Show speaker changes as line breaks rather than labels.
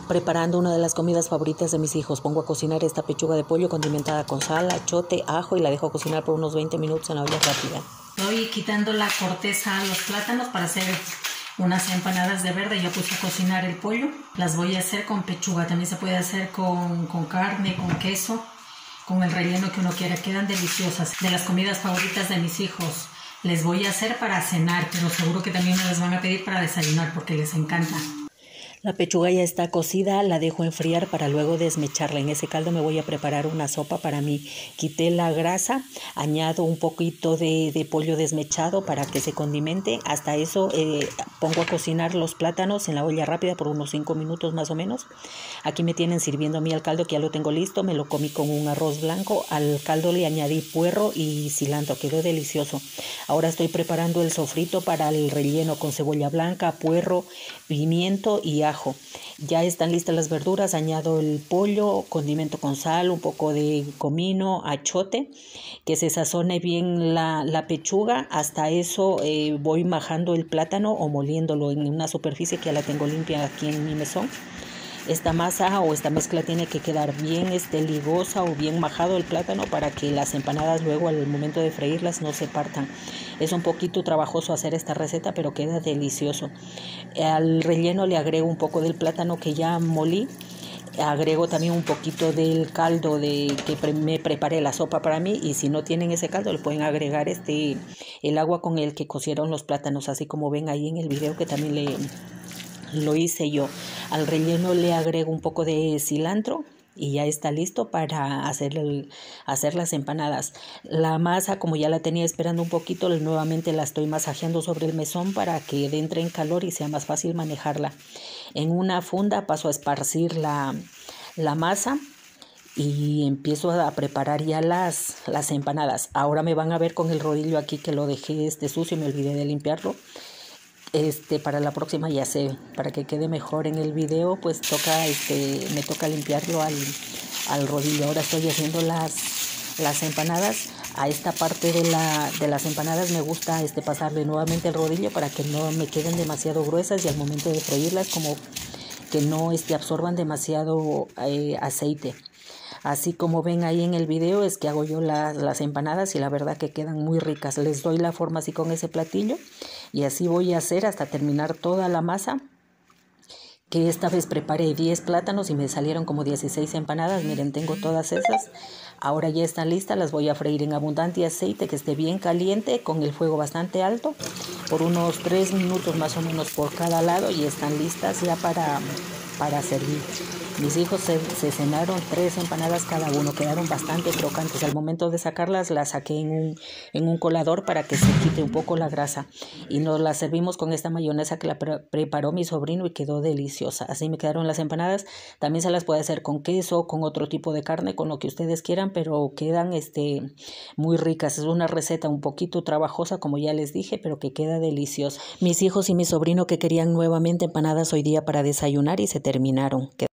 Preparando una de las comidas favoritas de mis hijos. Pongo a cocinar esta pechuga de pollo condimentada con sal, achote, ajo y la dejo cocinar por unos 20 minutos en la olla rápida.
Estoy quitando la corteza a los plátanos para hacer unas empanadas de verde. Ya puse a cocinar el pollo. Las voy a hacer con pechuga. También se puede hacer con carne, con queso, con el relleno que uno quiera. Quedan deliciosas. De las comidas favoritas de mis hijos. Les voy a hacer para cenar, pero seguro que también me las van a pedir para desayunar porque les encanta.
La pechuga ya está cocida, la dejo enfriar para luego desmecharla. En ese caldo me voy a preparar una sopa para mí. Quité la grasa, añado un poquito de pollo desmechado para que se condimente. Hasta eso pongo a cocinar los plátanos en la olla rápida por unos 5 minutos más o menos. Aquí me tienen sirviendo a mí el caldo que ya lo tengo listo. Me lo comí con un arroz blanco. Al caldo le añadí puerro y cilantro. Quedó delicioso. Ahora estoy preparando el sofrito para el relleno con cebolla blanca, puerro, pimiento y ajo. Ya están listas las verduras, añado el pollo, condimento con sal, un poco de comino, achote, que se sazone bien la pechuga. Hasta eso voy majando el plátano o moliéndolo en una superficie que ya la tengo limpia aquí en mi mesón. Esta masa o esta mezcla tiene que quedar bien ligosa o bien majado el plátano para que las empanadas luego al momento de freírlas no se partan. Es un poquito trabajoso hacer esta receta, pero queda delicioso. Al relleno le agrego un poco del plátano que ya molí. Agrego también un poquito del caldo que me preparé la sopa para mí, y si no tienen ese caldo le pueden agregar el agua con el que cocieron los plátanos, así como ven ahí en el video que también lo hice yo. Al relleno le agrego un poco de cilantro y ya está listo para hacer las empanadas. La masa, como ya la tenía esperando un poquito, nuevamente la estoy masajeando sobre el mesón para que entre en calor y sea más fácil manejarla. En una funda paso a esparcir la masa y empiezo a preparar ya las empanadas. Ahora me van a ver con el rodillo aquí que lo dejé sucio y me olvidé de limpiarlo. Para la próxima ya sé, para que quede mejor en el video, pues me toca limpiarlo al rodillo. Ahora estoy haciendo las empanadas. A esta parte de las empanadas me gusta pasarle nuevamente el rodillo para que no me queden demasiado gruesas y al momento de freírlas como que no absorban demasiado aceite. Así como ven ahí en el video es que hago yo las empanadas y la verdad que quedan muy ricas. Les doy la forma así con ese platillo y así voy a hacer hasta terminar toda la masa, que esta vez preparé 10 plátanos y me salieron como 16 empanadas. Miren, tengo todas esas. Ahora ya están listas, las voy a freír en abundante aceite que esté bien caliente con el fuego bastante alto por unos 3 minutos más o menos por cada lado y están listas ya para servir. Mis hijos se cenaron 3 empanadas cada uno, quedaron bastante crocantes. Al momento de sacarlas las saqué en un colador para que se quite un poco la grasa y nos las servimos con esta mayonesa que la preparó mi sobrino y quedó deliciosa. Así me quedaron las empanadas. También se las puede hacer con queso, con otro tipo de carne, con lo que ustedes quieran, pero quedan muy ricas. Es una receta un poquito trabajosa, como ya les dije, pero que queda deliciosa. Mis hijos y mi sobrino que querían nuevamente empanadas hoy día para desayunar y se terminaron.